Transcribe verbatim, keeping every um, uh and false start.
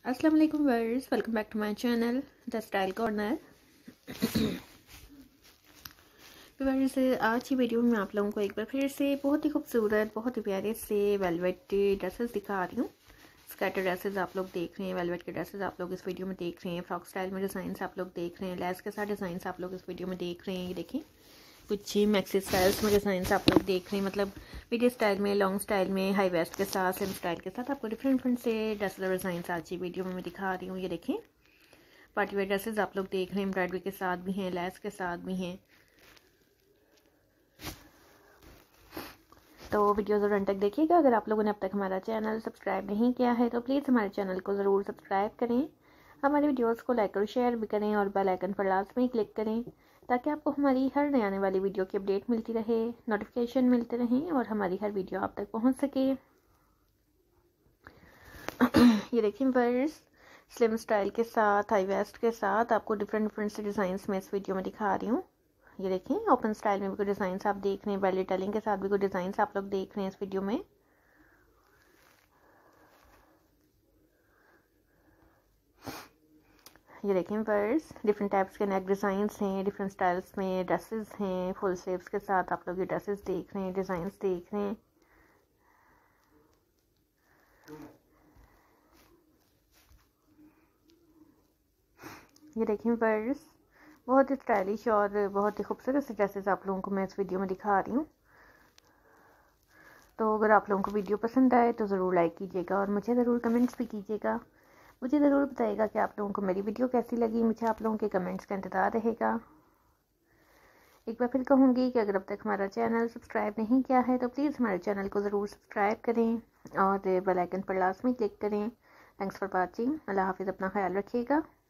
अस्सलाम वालेकुम viewers, welcome back to my channel the style corner. Viewers, आज की वीडियो में आप लोगों को एक बार फिर से बहुत ही खूबसूरत, बहुत ही प्यारे से वेलवेट ड्रेसेस दिखा रही हूँ। स्कर्ट ड्रेसेस आप लोग देख रहे हैं, वेलवेट के ड्रेसेस आप लोग इस वीडियो में देख रहे हैं, फ्रॉक स्टाइल में डिज़ाइंस आप लोग देख रहे हैं, लेस के साथ डिज़ाइंस आप लोग इस वीडियो में देख रहे हैं। ये देखें, कुछ मैक्सी स्टाइल्स में डिज़ाइंस आप लोग देख रहे हैं, मतलब वीडियो स्टाइल में, लॉन्ग स्टाइल में, हाई वेस्ट के साथ, स्लिम स्टाइल के साथ आपको डिफरेंट डिफरेंट से ड्रेस डिज़ाइंस आज की वीडियो में मैं दिखा रही हूँ। ये देखें, पार्टी वेयर ड्रेसेस आप लोग देख रहे हैं, एम्ब्रॉयडरी के साथ भी हैं, लेस के साथ भी हैं। तो वीडियो ज़रूर अंत तक देखिएगा। अगर आप लोगों ने अब तक हमारा चैनल सब्सक्राइब नहीं किया है तो प्लीज़ हमारे चैनल को ज़रूर सब्सक्राइब करें, हमारे वीडियोस को लाइक और शेयर भी करें और बेल आइकन पर लाजमी क्लिक करें ताकि आपको हमारी हर नई आने वाली वीडियो की अपडेट मिलती रहे, नोटिफिकेशन मिलते रहें और हमारी हर वीडियो आप तक पहुंच सके। ये देखिए वर्स, स्लिम स्टाइल के साथ, हाई वेस्ट के साथ आपको डिफरेंट डिफरेंट से डिज़ाइंस में इस वीडियो में दिखा रही हूँ। ये देखें, ओपन स्टाइल में भी कोई डिज़ाइंस आप देख रहे हैं, बेली टेलिंग के साथ भी कोई डिज़ाइंस आप लोग देख रहे हैं इस वीडियो में। ये देखें वर्स, डिफरेंट टाइप्स के नेक डिज़ाइंस हैं, डिफरेंट स्टाइल्स में ड्रेसेस हैं, फुल स्लीव्स के साथ आप लोग ये ड्रेसेस देख रहे हैं, डिज़ाइंस देख रहे हैं। ये देखें वर्स, बहुत ही स्टाइलिश और बहुत ही खूबसूरत से ड्रेसेस आप लोगों को मैं इस वीडियो में दिखा रही हूँ। तो अगर आप लोगों को वीडियो पसंद आए तो ज़रूर लाइक कीजिएगा और मुझे ज़रूर कमेंट्स भी कीजिएगा। मुझे ज़रूर बताइएगा कि आप लोगों को मेरी वीडियो कैसी लगी। मुझे आप लोगों के कमेंट्स का इंतज़ार रहेगा। एक बार फिर कहूँगी कि अगर अब तक हमारा चैनल सब्सक्राइब नहीं किया है तो प्लीज़ हमारे चैनल को ज़रूर सब्सक्राइब करें और बेल आइकन पर लाजमी क्लिक करें। Thanks for watching. अल्लाह हाफिज़, अपना ख्याल रखिएगा।